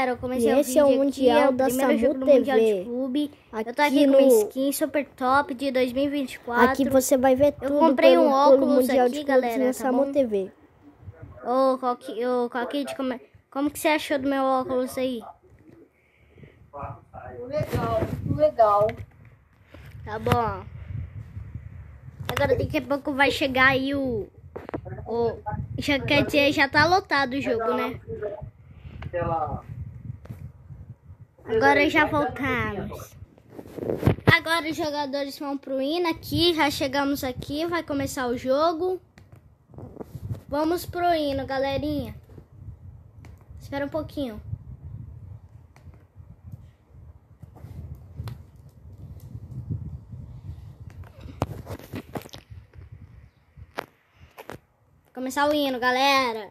galera, eu comecei esse é o vídeo Mundial aqui, da primeiro Samu jogo do Mundial de TV. Clube. Eu tô Aqui aqui com no- uma skin super top de 2024. Aqui você vai ver tudo comprei pelo, um óculos pelo Mundial aqui, de Clubes galera, na tá Samu bom? TV. Ô, Coquide, como que você achou do meu óculos aí? Legal, muito legal. Tá bom. Agora daqui a pouco vai chegar aí quer dizer, já tá lotado o jogo, né? Agora já voltamos. Agora os jogadores vão pro hino aqui. Já chegamos aqui, vai começar o jogo. Vamos pro hino, galerinha. Espera um pouquinho. Começar o hino, galera.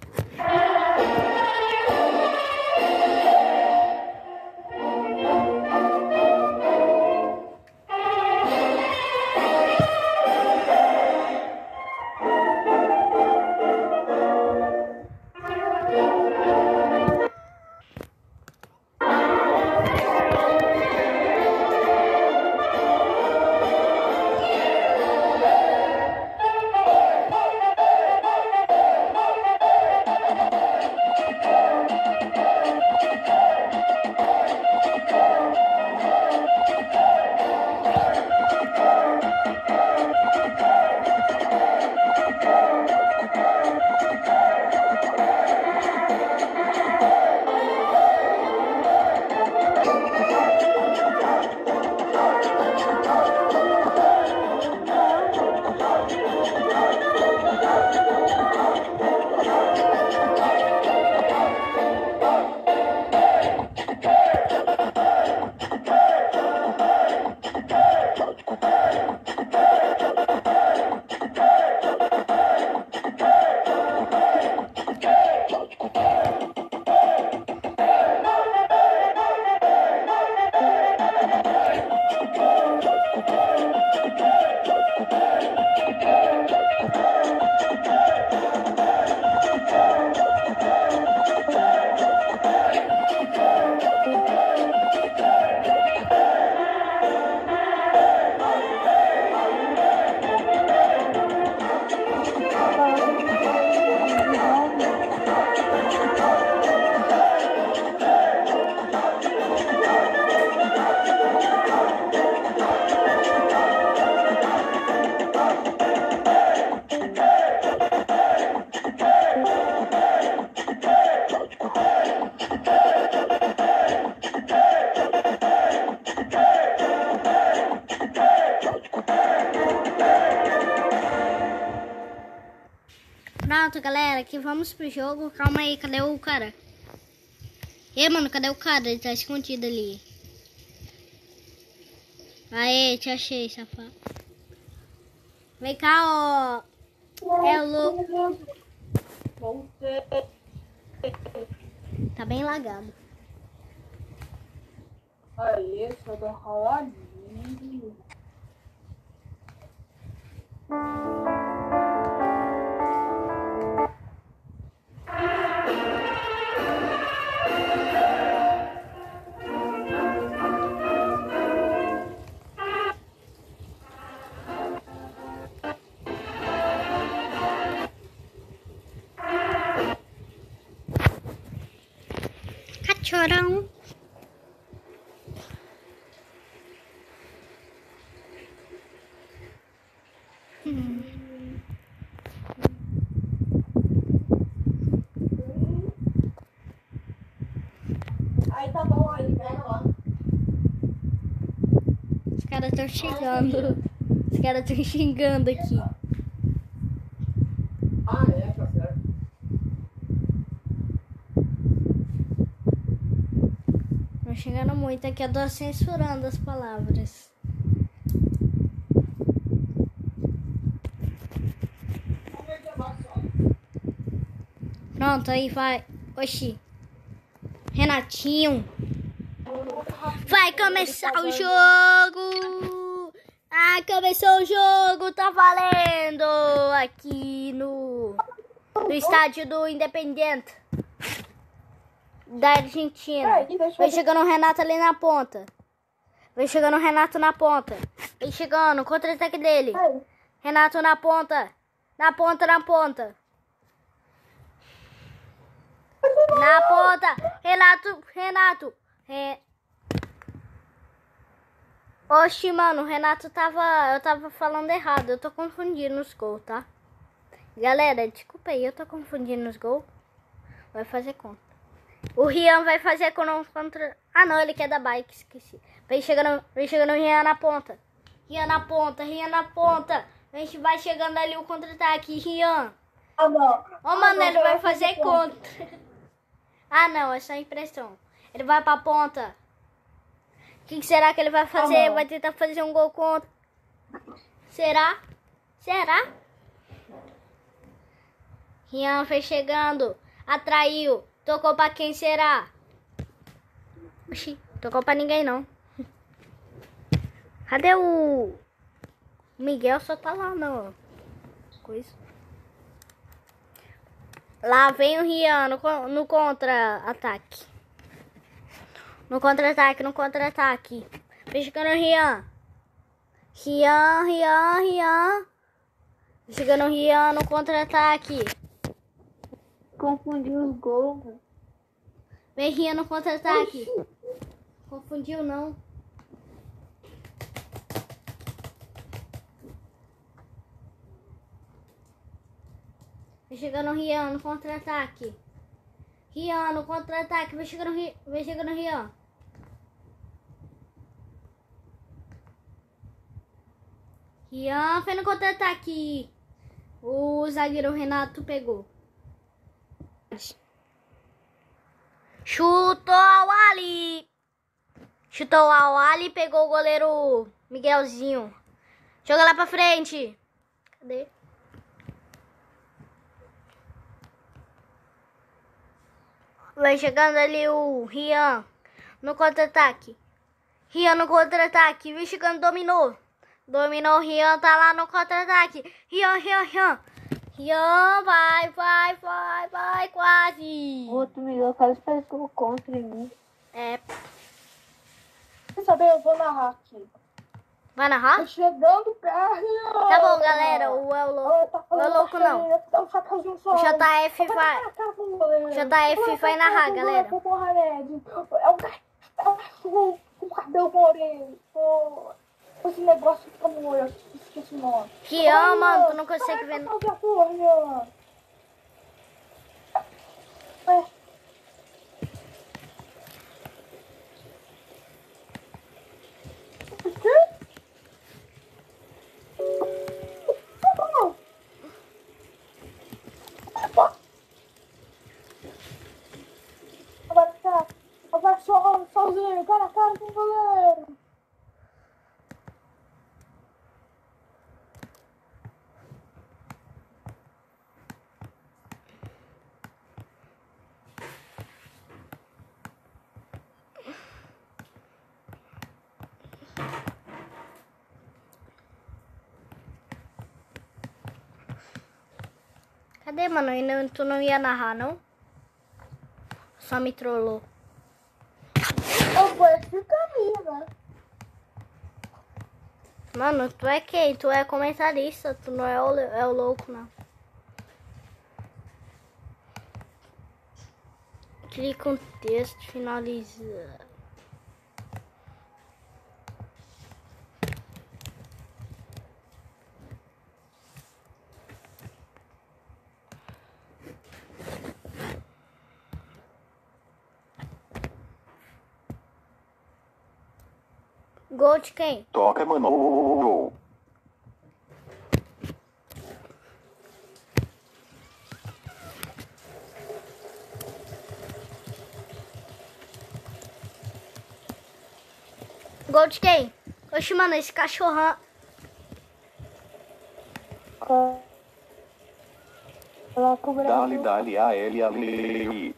Pronto, galera, aqui vamos pro jogo. Calma aí, cadê o cara? E mano, cadê o cara? Ele tá escondido ali. Aê, te achei, safado. Vem cá, ó. É louco. Tá bem lagado. Aí, só dá raladinho. Cachorão. Aí tá bom, aí pega lá. Os caras estão xingando. Os caras estão xingando aqui. Ah, é, tá certo. Estão xingando muito aqui. Eu tô censurando as palavras. Pronto, aí vai. Oxi. Renatinho. Vai começar o jogo. Ah, começou o jogo. Tá valendo. Aqui no estádio do Independente. da Argentina. Peraí, deixa eu Vem ver. chegando o Renato ali na ponta. Vem chegando o Renato na ponta. Vem chegando, contra-ataque dele. Peraí. Renato na ponta. Na ponta, na ponta. Na ponta. Renato. Oxi, mano, o Renato eu tava falando errado. Eu tô confundindo os gols, tá? Galera, desculpa aí, eu tô confundindo os gols. Vai fazer conta. O Rian vai fazer contra... Ah, não, ele quer da bike, esqueci. Vem chegando o Rian na ponta. Rian na ponta. Vai chegando ali o contra-ataque, Rian. Ah, não. Ó, mano, ele vai fazer contra. Ah, não, é só impressão. Ele vai pra ponta. O que será que ele vai fazer? Vai tentar fazer um gol contra. Será? Rian foi chegando. Atraiu. Tocou pra quem será? Oxi, tocou pra ninguém não. Cadê o Miguel? Só tá lá no coisa. Lá vem o Rian no contra-ataque. No contra-ataque. Vem chegando o Rian. Rian. Vem chegando o Rian no contra-ataque. Confundiu os gols. Vem Rian no contra-ataque. Confundiu não. Vem chegando o Rian no contra-ataque. Rian no contra-ataque. Vem chegando o Rian. Rian foi no contra-ataque. O zagueiro Renato pegou. Chutou ao Ali. Pegou o goleiro Miguelzinho. Joga lá pra frente. Cadê? Vai chegando ali o Rian no contra-ataque. Vem chegando, dominou. Dominou, o Rian tá lá no contra-ataque. Rian. Rian, vai, quase. Outro Miguel quase fez gol contra em mim. É. Quer saber? Eu vou narrar aqui. Vai narrar? Tô chegando perto. Tá bom, galera. O El Louco. O El Louco não. O JF vai narrar, galera. É o cachorro com cabelo moreno. Esse negócio fica moreno. Esqueci o nome. Rian, mano, tu não consegue ver. Vai sozinho, cara a cara com o goleiro. Cadê, mano? Tu não ia narrar, não? Só me trollou. Eu vou esse caminho, né? Mano, tu é quem? Tu é comentarista, tu não é o louco, não. Clica um texto, finaliza. Gol de quem? Toca, mano. Gol de quem? Oxi, mano, esse cachorrão. Dali, a L, ali.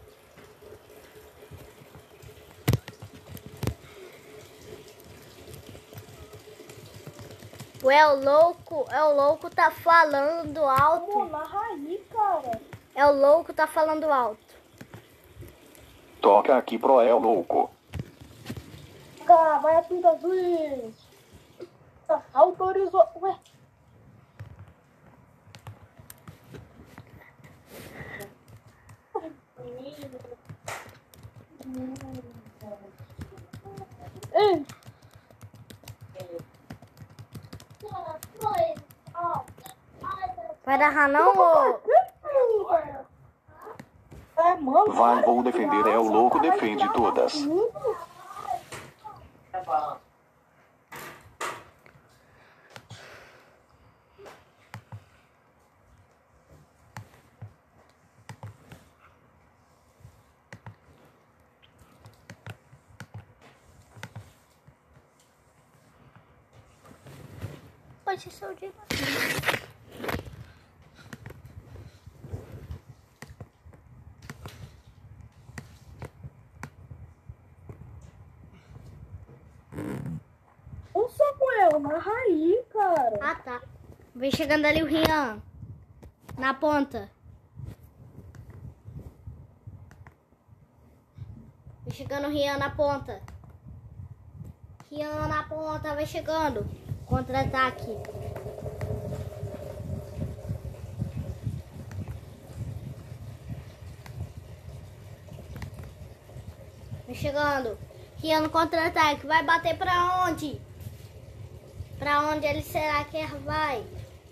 O El Louco tá falando alto. Narra aí, cara. El Louco tá falando alto. Toca aqui pro El Louco. Vai apita juiz. Autorizou. Ué. Ei. Vai dar não, ô? É, mano. Vai, vou defender El Louco, defende todas. Pode ser o dia. Um Samuel, narra aí, cara. Ah, tá. Vem chegando ali o Rian. Na ponta. Vem chegando o Rian na ponta. Rian na ponta, vai chegando. Contra-ataque. Vem chegando. Rian no contra-ataque. Vai bater pra onde? Pra onde ele será que vai?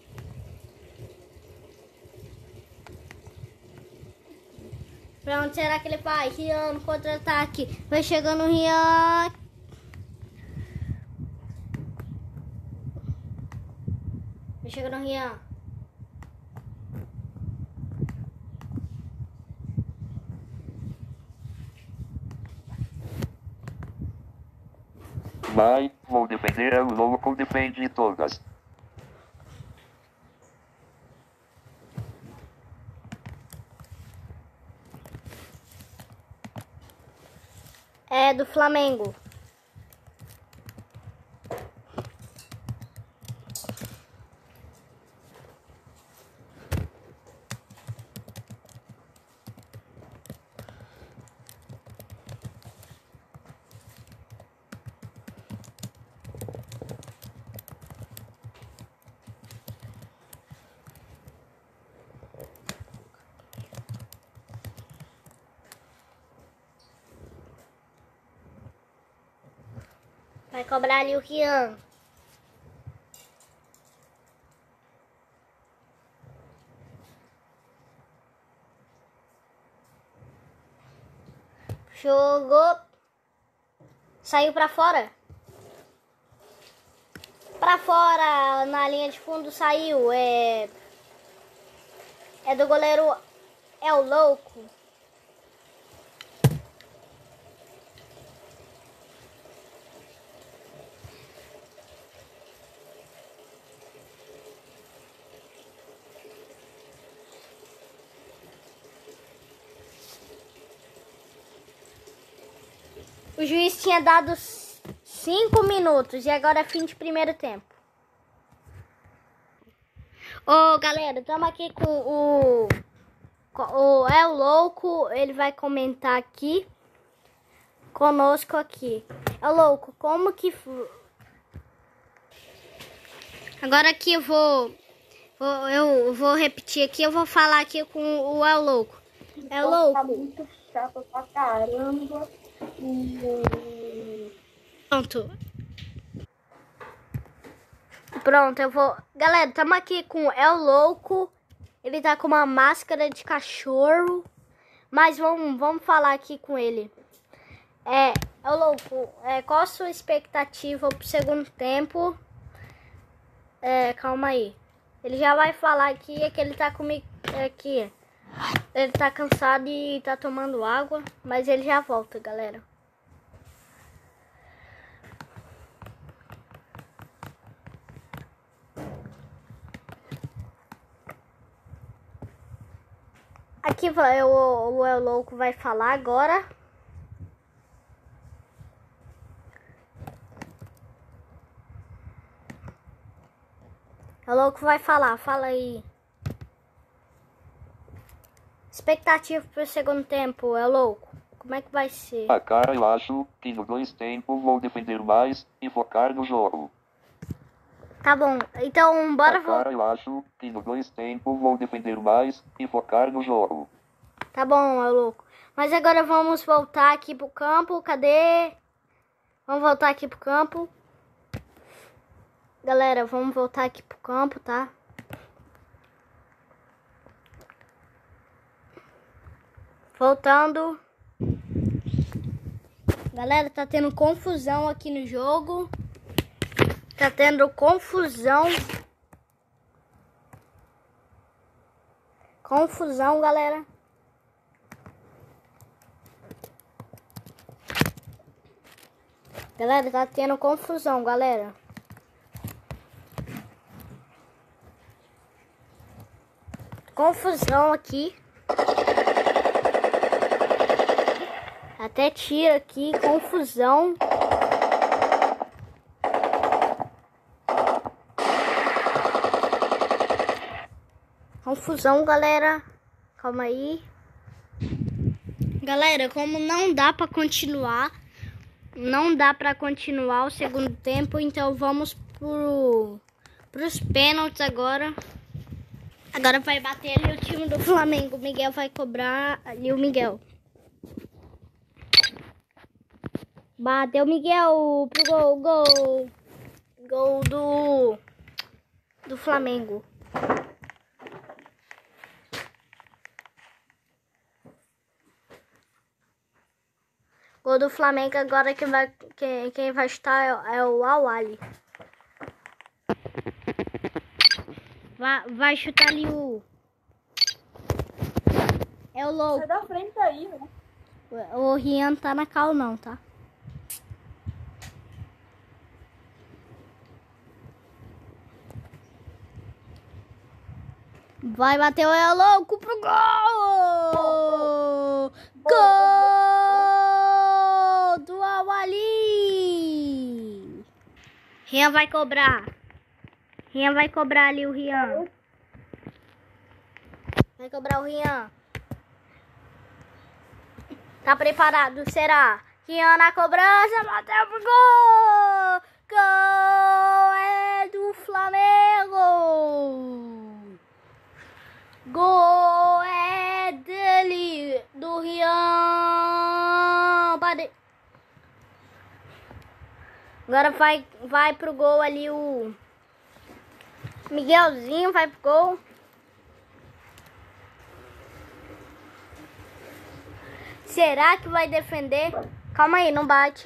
Pra onde será que ele vai? Rian no contra-ataque. Vai chegando o Rian. Vai chegando o Rian. Vai, vou defender El Louco, defende todas. É do Flamengo. Vai cobrar ali o Rian. Jogou. Saiu pra fora. Pra fora, na linha de fundo saiu. É do goleiro El Louco. O juiz tinha dado 5 minutos e agora é fim de primeiro tempo. Ô, galera, estamos aqui com o El Louco. Ele vai comentar aqui conosco aqui. El Louco, como que... Agora aqui eu vou repetir aqui, eu vou falar aqui com o El Louco. El Tá Louco. muito chato pra caramba. Pronto, eu vou... Galera, estamos aqui com o El Louco. Ele tá com uma máscara de cachorro. Mas vamos falar aqui com ele. El Louco, qual a sua expectativa pro segundo tempo? Calma aí. Ele já vai falar aqui, que ele tá comigo aqui. Ele tá cansado e tá tomando água. Mas ele já volta, galera. Aqui o El Louco vai falar agora. El Louco vai falar, fala aí. Expectativa pro segundo tempo, El Louco. Como é que vai ser? Cara, eu acho que no 2 tempo vou defender mais e focar no jogo. Tá bom, então bora voltar. Cara, eu acho que no 2 tempo vou defender mais e focar no jogo. Tá bom, meu louco. Mas agora vamos voltar aqui pro campo. Cadê? Vamos voltar aqui pro campo. Galera, vamos voltar aqui pro campo, tá? Voltando. Galera, tá tendo confusão aqui no jogo. Tá tendo confusão. Confusão, galera. Galera, tá tendo confusão, galera. Confusão aqui. Até tira aqui, confusão. Confusão, galera. Calma aí. Galera, como não dá pra continuar, o segundo tempo, então vamos pros pênaltis agora. Agora vai bater ali o time do Flamengo. O Miguel vai cobrar ali o Miguel. Bateu o Miguel pro gol. Gol do Flamengo. Gol do Flamengo. Agora quem vai chutar é o Awali. Vai chutar ali o... É o louco. Sai da frente aí, né? O Rian tá na cal não, tá? Vai bater o É Louco pro gol! Gol do Awali! Rian vai cobrar. Rian vai cobrar ali o Rian. Vai cobrar o Rian. Tá preparado? Será? Rian na cobrança, bateu pro gol! Gol é do Flamengo! Gol é dele, do Rian! Agora vai pro gol ali o Miguelzinho, vai pro gol. Será que vai defender? Calma aí, não bate.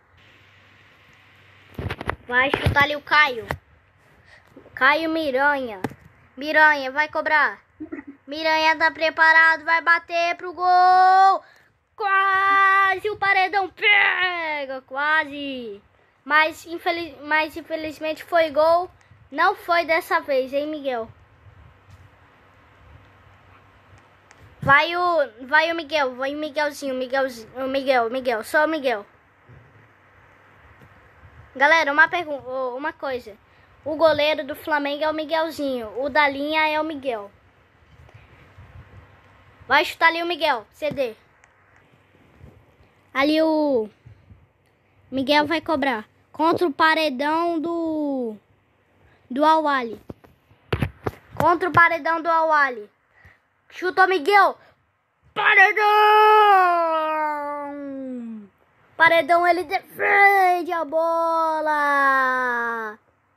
Vai chutar ali o Caio. Caio Miranha. Miranha vai cobrar. Miranha tá preparado, vai bater pro gol. Quase o paredão pega, quase. Mas infelizmente foi gol. Não foi dessa vez, hein, Miguel? Vai o Miguel, vai o Miguelzinho, o Miguel, só o Miguel. Galera, uma coisa. O goleiro do Flamengo é o Miguelzinho, o da linha é o Miguel. Vai chutar ali o Miguel, CD. Ali o Miguel vai cobrar contra o paredão do Awali. Contra o paredão do Awali. Chutou Miguel. Paredão! Paredão, ele defende a bola.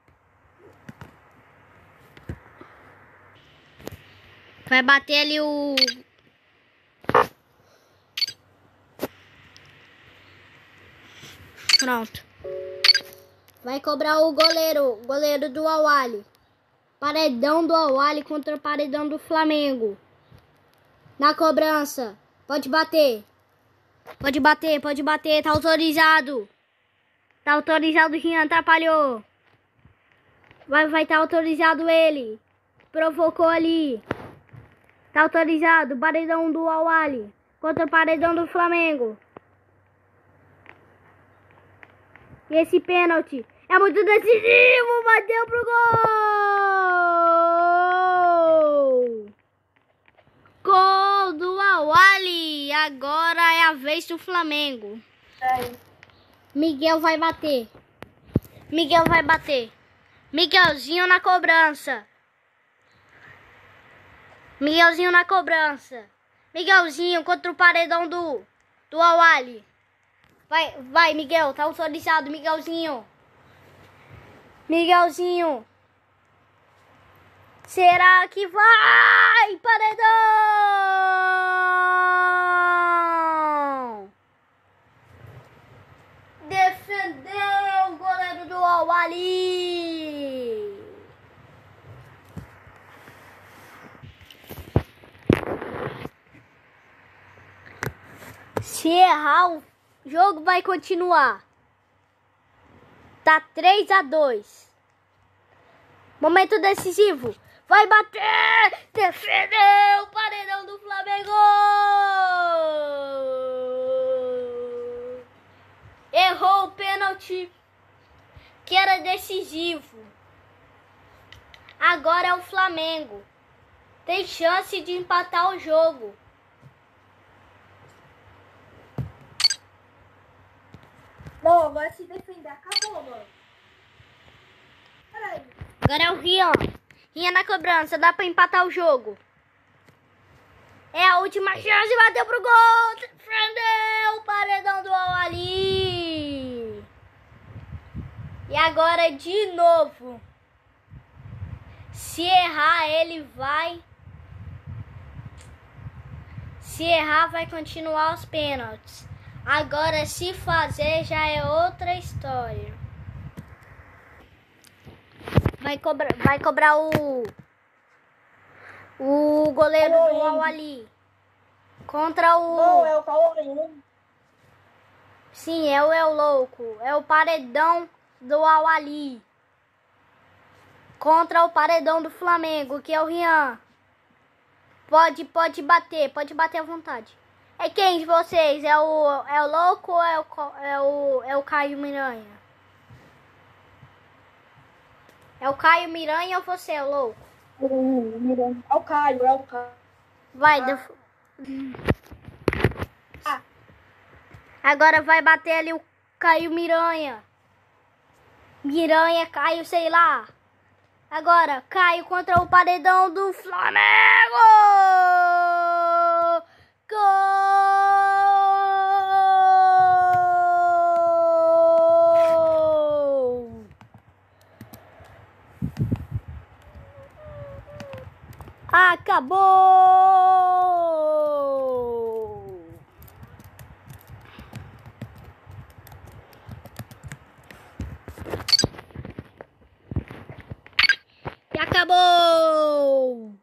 Vai bater ali o... Pronto. Vai cobrar o goleiro do Awali. Paredão do Awali contra o paredão do Flamengo. Na cobrança. Pode bater. Pode bater. Tá autorizado. Tá autorizado, Rian. Atrapalhou. Vai tá autorizado ele. Provocou ali. Tá autorizado. Paredão do Awali contra o paredão do Flamengo. E esse pênalti é muito decisivo. Bateu pro gol. Gol do Awali. Agora é a vez do Flamengo. É. Miguel vai bater. Miguel vai bater. Miguelzinho na cobrança. Miguelzinho na cobrança. Miguelzinho contra o paredão do Awali. Vai, Miguel. Tá autorizado, Miguelzinho. Miguelzinho. Será que vai? Paredão! Defendeu o goleiro do Awali. Se errar, o jogo vai continuar. Tá 3-2. Momento decisivo. Vai bater! Defendeu o paredão do Flamengo! Errou o pênalti que era decisivo. Agora é o Flamengo. Tem chance de empatar o jogo. Não, vai se defender. Acabou, mano. Peraí. Agora é o Rian. Rian na cobrança. Dá pra empatar o jogo. É a última chance. Bateu pro gol. Defendeu o paredão do Awali. E agora de novo. Se errar, ele vai. Se errar, vai continuar os pênaltis. Agora, se fazer, já é outra história. Vai cobrar o goleiro do Awali contra o... Não, é o Cauã. Sim, é o louco. É o paredão do Awali contra o paredão do Flamengo, que é o Rian. Pode bater à vontade. É quem de vocês? É o louco ou é o Caio Miranha? É o Caio Miranha ou você é o louco? É o Caio. Vai, Agora vai bater ali o Caio Miranha. Miranha, Caio, sei lá. Agora, Caio contra o paredão do Flamengo! Gol! Acabou! E acabou!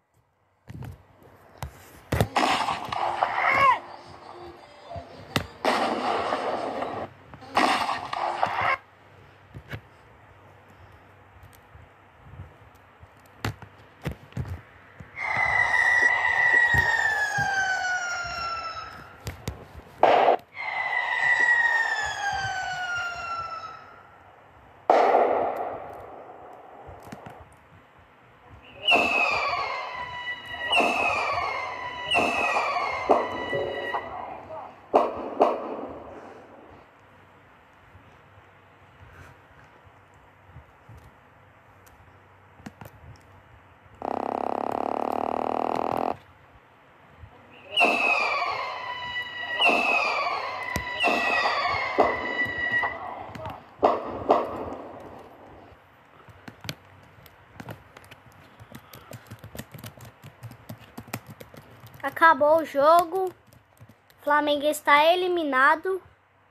Acabou o jogo. O Flamengo está eliminado.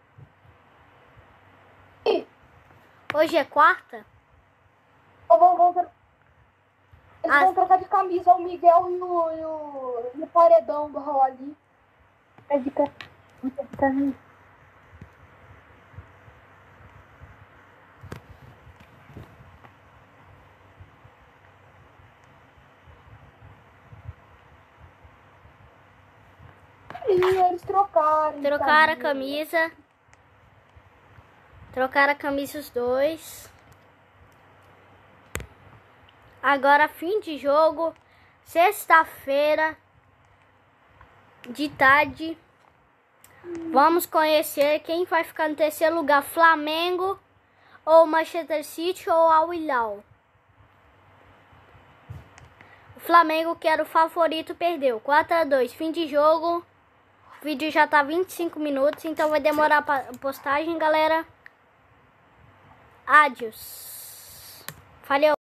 Hoje é quarta? Eles vão trocar de camisa, o Miguel e o paredão do Awali. E eles trocaram. Trocaram a camisa. Trocaram a camisa os dois. Agora fim de jogo. Sexta-feira de tarde. Vamos conhecer quem vai ficar no terceiro lugar, Flamengo ou Manchester City ou Al Hilal. O Flamengo, que era o favorito, perdeu. 4-2, fim de jogo. O vídeo já tá 25 minutos, então vai demorar pra postagem, galera. Adiós. Valeu.